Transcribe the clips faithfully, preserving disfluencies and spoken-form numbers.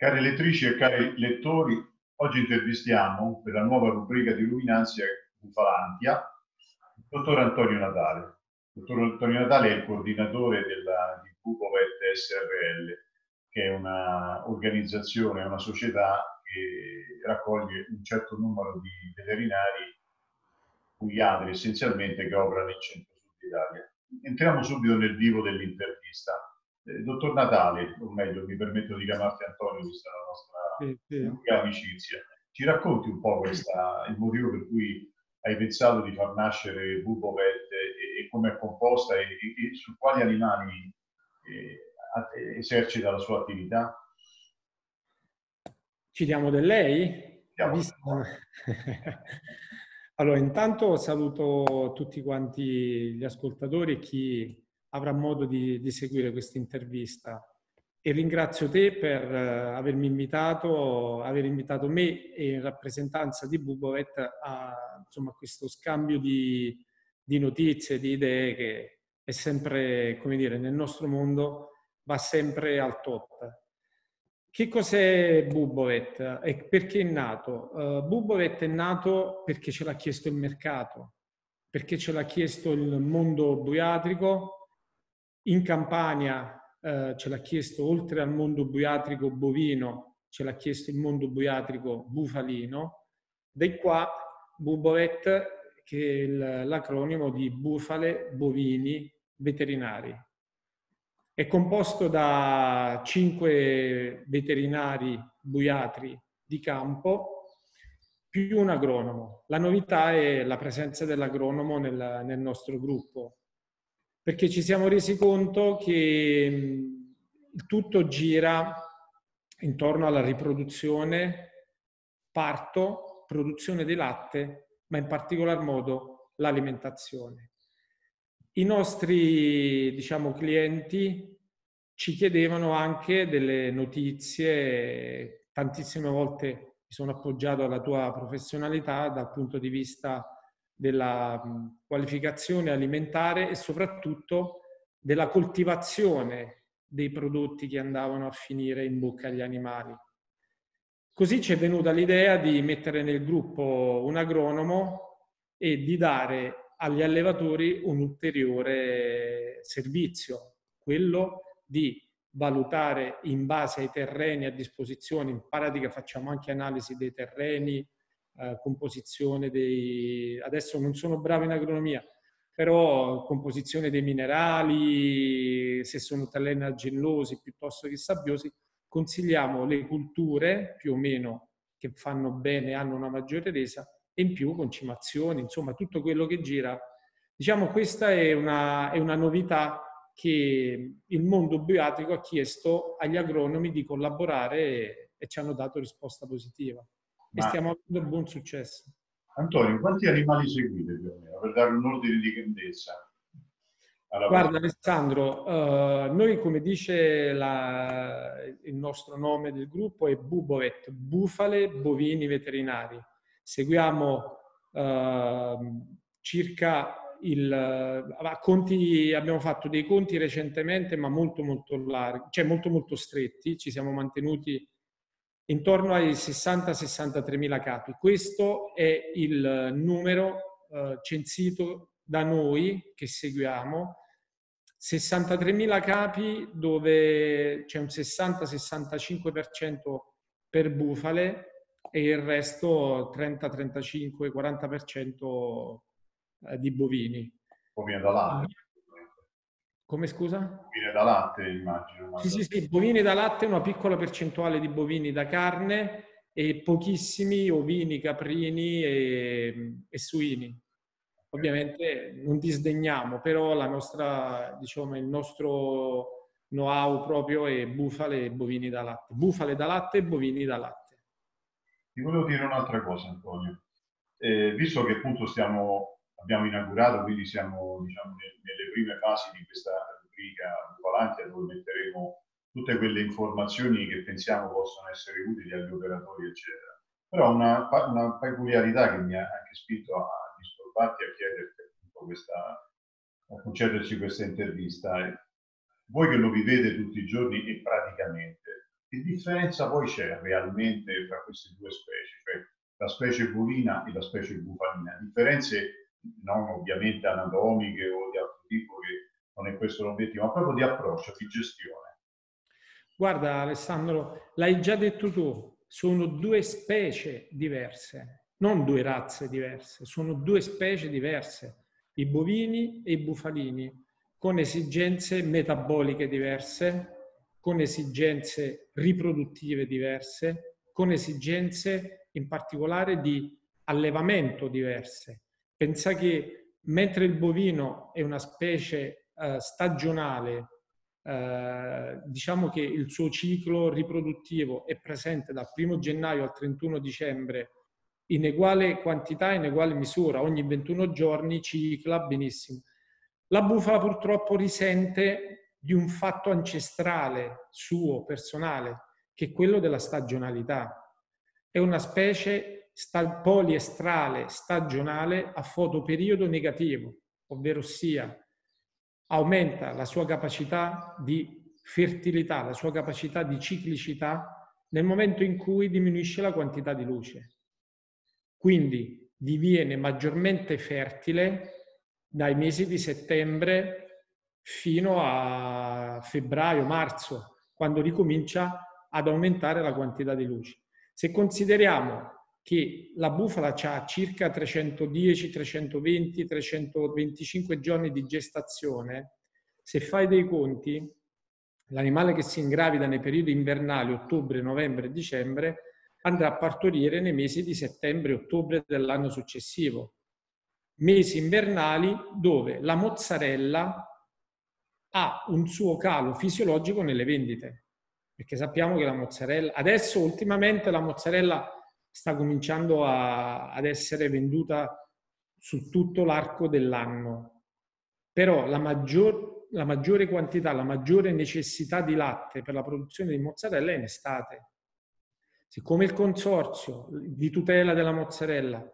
Cari lettrici e cari lettori, oggi intervistiamo per la nuova rubrica di Luminanzia Bufalantia il dottor Antonio Natale. Il dottor Antonio Natale è il coordinatore della, di Bubovet S R L, che è un'organizzazione, una società che raccoglie un certo numero di veterinari pugliatri essenzialmente che operano nel centro-sud d'Italia. Entriamo subito nel vivo dell'intervista. Eh, dottor Natale, o meglio, mi permetto di chiamarti Antonio, vista la nostra Sì, sì. lunga amicizia. Ci racconti un po' questa, il motivo per cui hai pensato di far nascere Bubovet e, e come è composta e, e, e su quali animali eh, esercita la sua attività? Ci diamo del lei? Diamo Visto... Allora, intanto saluto tutti quanti gli ascoltatori e chi avrà modo di, di seguire questa intervista. E ringrazio te per uh, avermi invitato, aver invitato me e in rappresentanza di Bubovet a insomma, questo scambio di, di notizie, di idee che è sempre, come dire, nel nostro mondo va sempre al top. Che cos'è Bubovet e perché è nato? Uh, Bubovet è nato perché ce l'ha chiesto il mercato, perché ce l'ha chiesto il mondo buiatrico. In Campania uh, ce l'ha chiesto, oltre al mondo buiatrico bovino, ce l'ha chiesto il mondo buiatrico bufalino. Da qua Bubovet, che è l'acronimo di bufale, bovini, veterinari. È composto da cinque veterinari buiatri di campo più un agronomo. La novità è la presenza dell'agronomo nel, nel nostro gruppo, perché ci siamo resi conto che il tutto gira intorno alla riproduzione, parto, produzione di latte, ma in particolar modo l'alimentazione. I nostri, diciamo, clienti ci chiedevano anche delle notizie, tantissime volte mi sono appoggiato alla tua professionalità dal punto di vista della qualificazione alimentare e soprattutto della coltivazione dei prodotti che andavano a finire in bocca agli animali. Così ci è venuta l'idea di mettere nel gruppo un agronomo e di dare agli allevatori un ulteriore servizio, quello di valutare in base ai terreni a disposizione. In pratica facciamo anche analisi dei terreni, eh, composizione dei... Adesso non sono bravo in agronomia, però composizione dei minerali, se sono terreni argillosi piuttosto che sabbiosi, consigliamo le culture più o meno che fanno bene, hanno una maggiore resa, e in più concimazioni, insomma tutto quello che gira. Diciamo questa è una, è una novità che il mondo bioatico ha chiesto agli agronomi di collaborare e, e ci hanno dato risposta positiva. Ma, e stiamo avendo buon successo. Antonio, quanti animali seguite più o meno, per dare un ordine di grandezza? Guarda Alessandro, uh, noi come dice la, il nostro nome del gruppo è Bubovet, bufale bovini veterinari. Seguiamo uh, circa il... Uh, conti, abbiamo fatto dei conti recentemente ma molto molto larghi, cioè molto molto stretti, ci siamo mantenuti intorno ai sessanta sessantatré mila capi. Questo è il numero uh, censito da noi che seguiamo. sessantatremila capi dove c'è un sessanta sessantacinque per cento per bufale e il resto trenta trentacinque quaranta per cento di bovini. Bovine da latte. Come scusa? Bovine da latte, immagino. Sì, sì, sì, bovini da latte, una piccola percentuale di bovini da carne e pochissimi ovini, caprini e, e suini. Ovviamente non disdegniamo, però la nostra, diciamo, il nostro know-how proprio è bufale e bovini da latte. Bufale da latte e bovini da latte. Ti volevo dire un'altra cosa, Antonio. Eh, visto che appunto stiamo, abbiamo inaugurato, quindi siamo diciamo, nelle prime fasi di questa rubrica Bufalantia, dove metteremo tutte quelle informazioni che pensiamo possono essere utili agli operatori, eccetera. Però una, una peculiarità che mi ha anche spinto a disturbarti e a chiederti appunto questa, a concederci questa intervista è: voi che lo vivete tutti i giorni e praticamente, che differenza poi c'è realmente tra queste due specie, cioè la specie bovina e la specie bufalina? Differenze non ovviamente anatomiche o di altro tipo, che non è questo l'obiettivo, ma proprio di approccio, di gestione. Guarda Alessandro, l'hai già detto tu, sono due specie diverse, non due razze diverse, sono due specie diverse, i bovini e i bufalini, con esigenze metaboliche diverse, con esigenze riproduttive diverse, con esigenze in particolare di allevamento diverse. Pensa che mentre il bovino è una specie eh, stagionale, eh, diciamo che il suo ciclo riproduttivo è presente dal primo gennaio al trentuno dicembre in uguale quantità, in uguale misura, ogni ventuno giorni cicla benissimo. La bufala purtroppo risente di un fatto ancestrale suo, personale, che è quello della stagionalità. È una specie sta- poliestrale stagionale a fotoperiodo negativo, ovvero sia aumenta la sua capacità di fertilità, la sua capacità di ciclicità nel momento in cui diminuisce la quantità di luce. Quindi diviene maggiormente fertile dai mesi di settembre fino a febbraio, marzo, quando ricomincia ad aumentare la quantità di luce. Se consideriamo che la bufala ha circa trecentodieci, trecentoventi, trecentoventicinque giorni di gestazione, se fai dei conti, l'animale che si ingravida nei periodi invernali, ottobre, novembre e dicembre, andrà a partorire nei mesi di settembre e ottobre dell'anno successivo. Mesi invernali dove la mozzarella ha un suo calo fisiologico nelle vendite, perché sappiamo che la mozzarella, adesso ultimamente la mozzarella sta cominciando a, ad essere venduta su tutto l'arco dell'anno, però la, maggior, la maggiore quantità, la maggiore necessità di latte per la produzione di mozzarella è in estate. Siccome il consorzio di tutela della mozzarella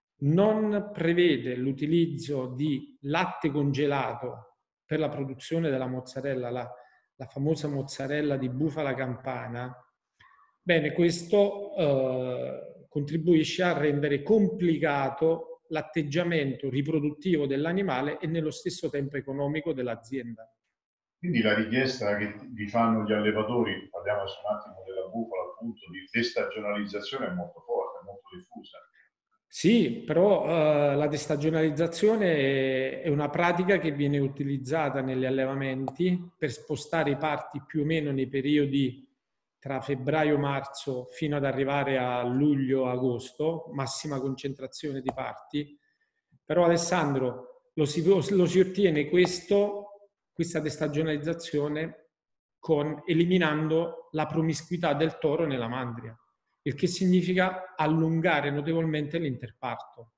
non prevede l'utilizzo di latte congelato per la produzione della mozzarella, la, la famosa mozzarella di bufala campana, bene, questo eh, contribuisce a rendere complicato l'atteggiamento riproduttivo dell'animale e nello stesso tempo economico dell'azienda. Quindi la richiesta che vi fanno gli allevatori, parliamo adesso un attimo della bufala, appunto, di destagionalizzazione è molto forte, è molto diffusa. Sì, però eh, la destagionalizzazione è una pratica che viene utilizzata negli allevamenti per spostare i parti più o meno nei periodi tra febbraio e marzo fino ad arrivare a luglio-agosto, massima concentrazione di parti. Però Alessandro, lo si, lo si ottiene questo, questa destagionalizzazione con, eliminando la promiscuità del toro nella mandria, il che significa allungare notevolmente l'interparto.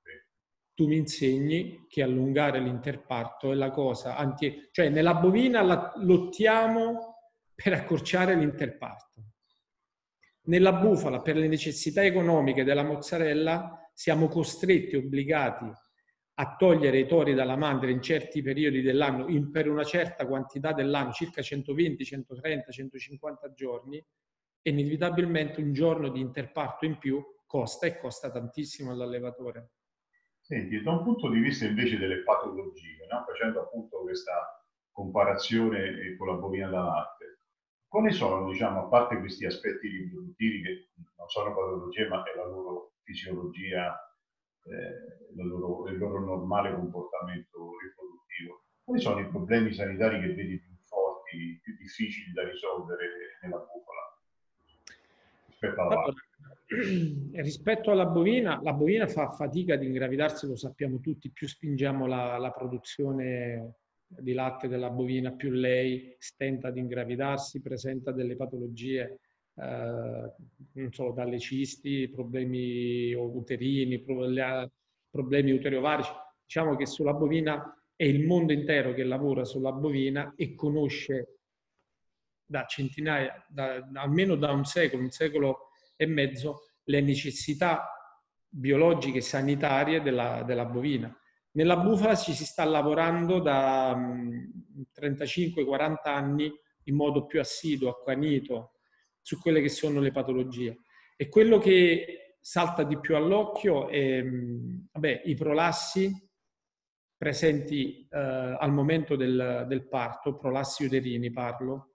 Tu mi insegni che allungare l'interparto è la cosa anti... cioè nella bovina la, lottiamo per accorciare l'interparto. Nella bufala, per le necessità economiche della mozzarella, siamo costretti, obbligati a togliere i tori dalla mandria in certi periodi dell'anno, in, per una certa quantità dell'anno, circa centoventi, centotrenta, centocinquanta giorni, e inevitabilmente un giorno di interparto in più costa e costa tantissimo all'allevatore. Senti, da un punto di vista invece delle patologie, no? Facendo appunto questa comparazione con la bovina da latte, quali sono, diciamo, a parte questi aspetti riproduttivi che non sono patologie ma è la loro fisiologia, eh, la loro, il loro normale comportamento riproduttivo, quali sono i problemi sanitari che vedi più forti, più difficili da risolvere nella bufala rispetto alla Allora, vaca? rispetto alla bovina, la bovina fa fatica ad ingravidarsi, lo sappiamo tutti, più spingiamo la, la produzione di latte della bovina, più lei stenta ad ingravidarsi, presenta delle patologie, eh, non so, dalle cisti, problemi uterini, problemi uteriovarici. Diciamo che sulla bovina è il mondo intero che lavora sulla bovina e conosce da centinaia, da, da, almeno da un secolo, un secolo e mezzo, le necessità biologiche e sanitarie della, della bovina. Nella bufala ci si sta lavorando da trentacinque quaranta anni in modo più assiduo, accanito, su quelle che sono le patologie. E quello che salta di più all'occhio è vabbè, i prolassi presenti eh, al momento del, del parto, prolassi uterini parlo,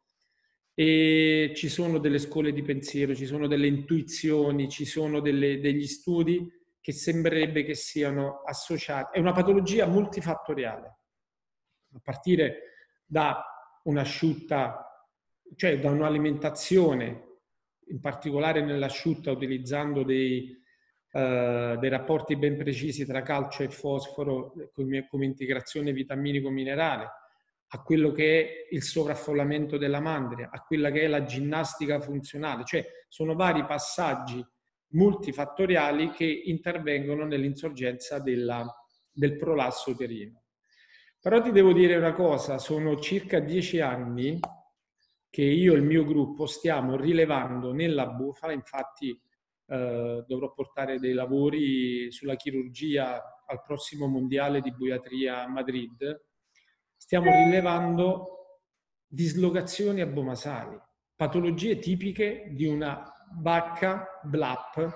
e ci sono delle scuole di pensiero, ci sono delle intuizioni, ci sono delle, degli studi che sembrerebbe che siano associati. È una patologia multifattoriale, a partire da un'asciutta, cioè da un'alimentazione, in particolare nell'asciutta utilizzando dei, uh, dei rapporti ben precisi tra calcio e fosforo come, come integrazione vitaminico-minerale, a quello che è il sovraffollamento della mandria, a quella che è la ginnastica funzionale, cioè sono vari passaggi multifattoriali che intervengono nell'insorgenza della, del prolasso uterino. Però ti devo dire una cosa, sono circa dieci anni che io e il mio gruppo stiamo rilevando nella bufala, infatti eh, dovrò portare dei lavori sulla chirurgia al prossimo mondiale di buiatria a Madrid, stiamo rilevando dislocazioni abomasali, patologie tipiche di una vacca B L A P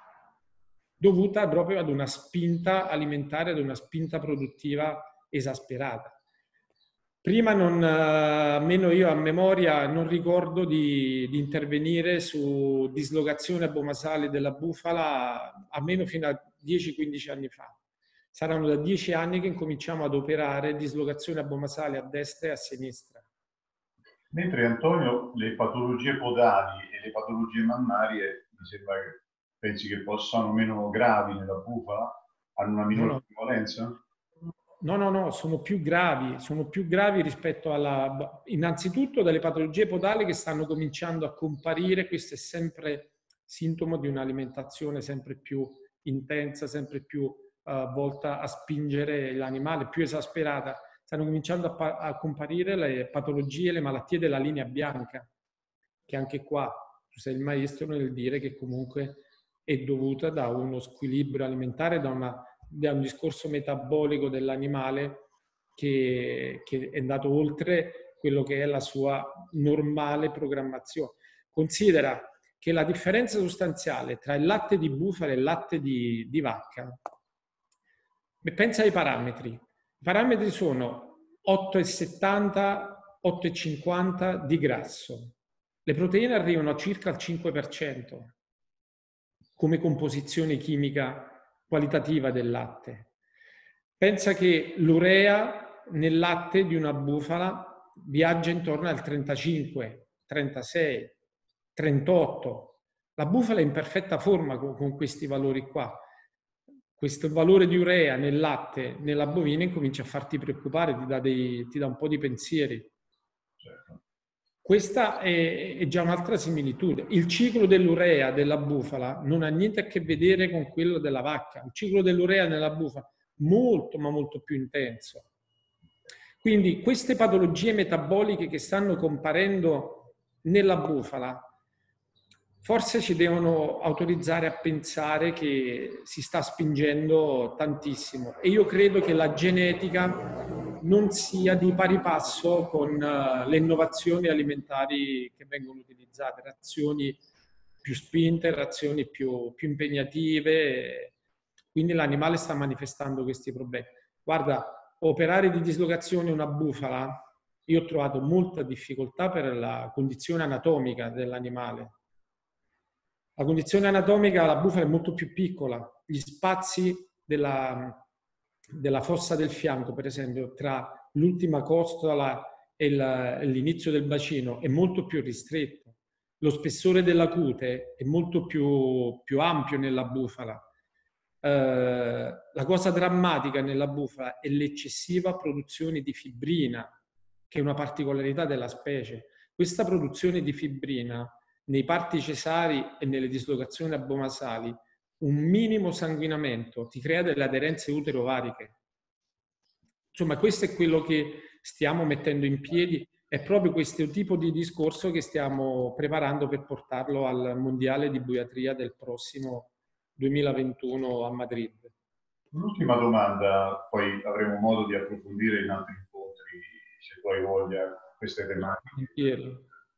dovuta proprio ad una spinta alimentare, ad una spinta produttiva esasperata. Prima, non, almeno io a memoria, non ricordo di, di intervenire su dislocazioni abomasali della bufala, almeno fino a dieci quindici anni fa. Saranno da dieci anni che incominciamo ad operare dislocazioni abomasali a destra e a sinistra. Mentre Antonio, le patologie podali e le patologie mammarie, mi sembra che pensi che possano meno gravi nella bufala, hanno una minore no, no. prevalenza? No, no, no, sono più gravi, sono più gravi rispetto alla... Innanzitutto dalle patologie podali che stanno cominciando a comparire, questo è sempre sintomo di un'alimentazione sempre più intensa, sempre più uh, volta a spingere l'animale, più esasperata. Stanno cominciando a, a comparire le patologie, le malattie della linea bianca, che anche qua tu sei il maestro nel dire che comunque è dovuta da uno squilibrio alimentare, da una... da un discorso metabolico dell'animale che, che è andato oltre quello che è la sua normale programmazione. Considera che la differenza sostanziale tra il latte di bufala e il latte di, di vacca, pensa ai parametri. I parametri sono otto virgola settanta, otto virgola cinquanta di grasso. Le proteine arrivano a circa il cinque per cento come composizione chimica qualitativa del latte. Pensa che l'urea nel latte di una bufala viaggia intorno al trentacinque, trentasei, trentotto. La bufala è in perfetta forma con, con questi valori qua. Questo valore di urea nel latte, nella bovina, incomincia a farti preoccupare, ti dà, dei, ti dà un po' di pensieri. Certo. Questa è, è già un'altra similitudine. Il ciclo dell'urea della bufala non ha niente a che vedere con quello della vacca. Il ciclo dell'urea nella bufala è molto, ma molto più intenso. Quindi queste patologie metaboliche che stanno comparendo nella bufala forse ci devono autorizzare a pensare che si sta spingendo tantissimo. E io credo che la genetica non sia di pari passo con uh, le innovazioni alimentari che vengono utilizzate, razioni più spinte, razioni più, più impegnative, quindi l'animale sta manifestando questi problemi. Guarda, operare di dislocazione una bufala, io ho trovato molta difficoltà per la condizione anatomica dell'animale. La condizione anatomica, la bufala è molto più piccola, gli spazi della, della fossa del fianco, per esempio, tra l'ultima costola e l'inizio del bacino è molto più ristretto. Lo spessore della cute è molto più, più ampio nella bufala. Eh, la cosa drammatica nella bufala è l'eccessiva produzione di fibrina, che è una particolarità della specie. Questa produzione di fibrina nei parti cesari e nelle dislocazioni abomasali, un minimo sanguinamento ti crea delle aderenze utero-ovariche. Insomma, questo è quello che stiamo mettendo in piedi, è proprio questo tipo di discorso che stiamo preparando per portarlo al Mondiale di Buiatria del prossimo duemilaventuno a Madrid. Un'ultima domanda, poi avremo modo di approfondire in altri incontri, se tu hai voglia, queste tematiche.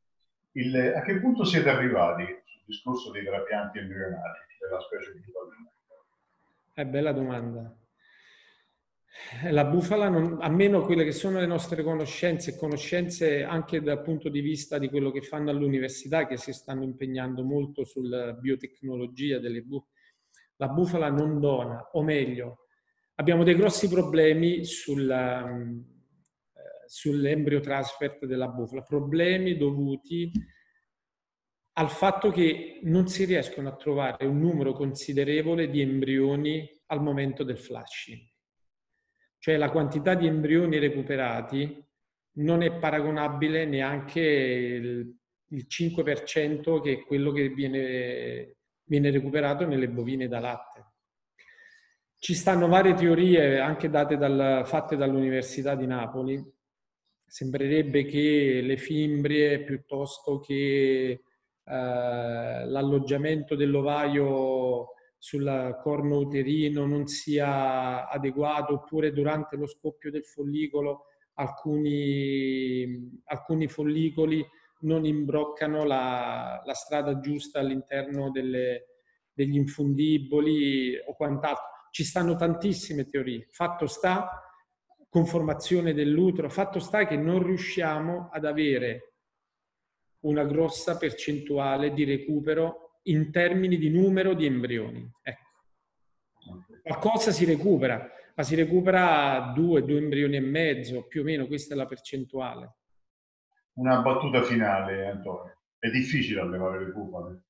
Il, a che punto siete arrivati sul discorso dei trapianti embrionali della specie bufalina? È bella domanda. La bufala, non, a meno quelle che sono le nostre conoscenze, conoscenze anche dal punto di vista di quello che fanno all'università, che si stanno impegnando molto sulla biotecnologia delle bufale, la bufala non dona, o meglio, abbiamo dei grossi problemi sulla, um, sull'embryo transfer della bufala, problemi dovuti al fatto che non si riescono a trovare un numero considerevole di embrioni al momento del flushing. Cioè la quantità di embrioni recuperati non è paragonabile neanche il, il cinque per cento che è quello che viene, viene recuperato nelle bovine da latte. Ci stanno varie teorie, anche date dal, fatte dall'Università di Napoli. Sembrerebbe che le fimbrie, piuttosto che eh, l'alloggiamento dell'ovaio sul corno uterino non sia adeguato, oppure durante lo scoppio del follicolo alcuni, alcuni follicoli non imbroccano la, la strada giusta all'interno delle, degli infundiboli o quant'altro. Ci stanno tantissime teorie. Fatto sta, conformazione dell'utero, fatto sta che non riusciamo ad avere una grossa percentuale di recupero in termini di numero di embrioni. Ecco. Qualcosa si recupera, ma si recupera due, due embrioni e mezzo, più o meno, questa è la percentuale. Una battuta finale, Antonio. È difficile allevare le bufale?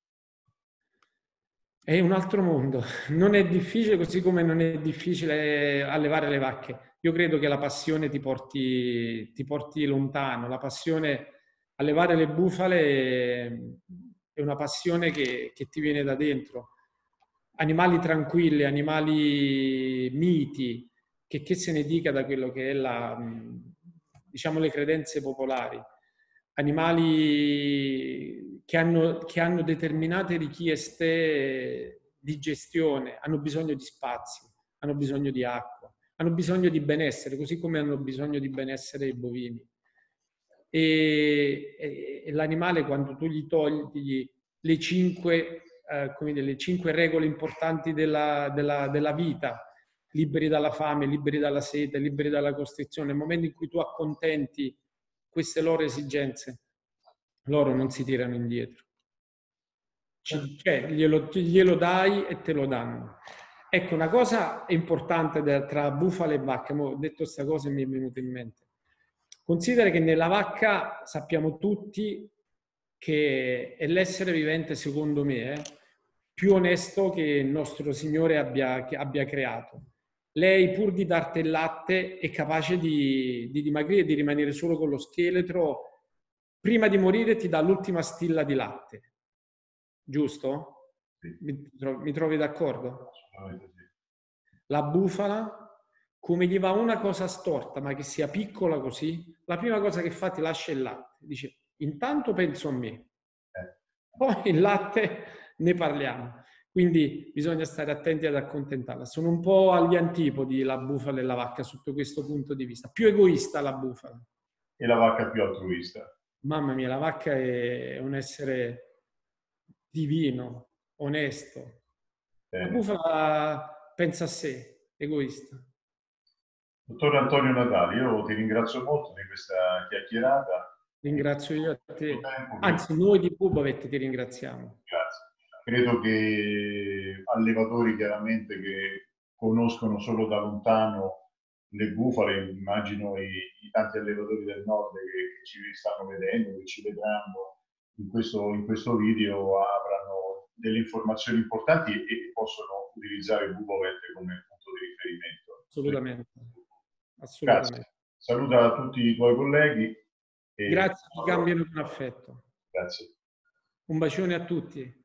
È un altro mondo. Non è difficile, così come non è difficile allevare le vacche. Io credo che la passione ti porti, ti porti lontano. La passione, allevare le bufale è una passione che, che ti viene da dentro. Animali tranquilli, animali miti, che, che se ne dica da quello che è la, diciamo, le credenze popolari. Animali che hanno, che hanno determinate richieste di gestione, hanno bisogno di spazi, hanno bisogno di acqua, hanno bisogno di benessere, così come hanno bisogno di benessere i bovini. E, e, e l'animale, quando tu gli togli le cinque, eh, come dire, le cinque regole importanti della, della, della vita, liberi dalla fame, liberi dalla sete, liberi dalla costrizione, nel momento in cui tu accontenti queste loro esigenze, loro non si tirano indietro. Cioè, glielo, glielo dai e te lo danno. Ecco, una cosa importante tra bufala e vacca, ho detto questa cosa e mi è venuta in mente. Considera che nella vacca sappiamo tutti che è l'essere vivente, secondo me, eh, più onesto che il nostro Signore abbia, che abbia creato. Lei, pur di darti il latte, è capace di, di dimagrire, di rimanere solo con lo scheletro. Prima di morire ti dà l'ultima stilla di latte. Giusto? Sì. Mi, mi trovi d'accordo? Assolutamente sì. La bufala, come gli va una cosa storta, ma che sia piccola così, la prima cosa che fa ti lascia il latte. Dice, intanto penso a me. Eh. Poi il latte ne parliamo. Quindi bisogna stare attenti ad accontentarla. Sono un po' agli antipodi la bufala e la vacca sotto questo punto di vista. Più egoista la bufala. E la vacca più altruista. Mamma mia, la vacca è un essere divino, onesto. Bene. La bufala pensa a sé, egoista. Dottor Antonio Natali, io ti ringrazio molto di questa chiacchierata. Ringrazio io a te. Anzi, noi di Bubovet ti ringraziamo. Grazie. Credo che allevatori chiaramente che conoscono solo da lontano le bufale, immagino i, i tanti allevatori del nord che, che ci stanno vedendo, che ci vedranno in questo, in questo video, avranno delle informazioni importanti e possono utilizzare il Bubovet come punto di riferimento. Assolutamente. Assolutamente. Grazie. Saluta tutti i tuoi colleghi. E... Grazie, ti cambiano con affetto. Grazie. Un bacione a tutti.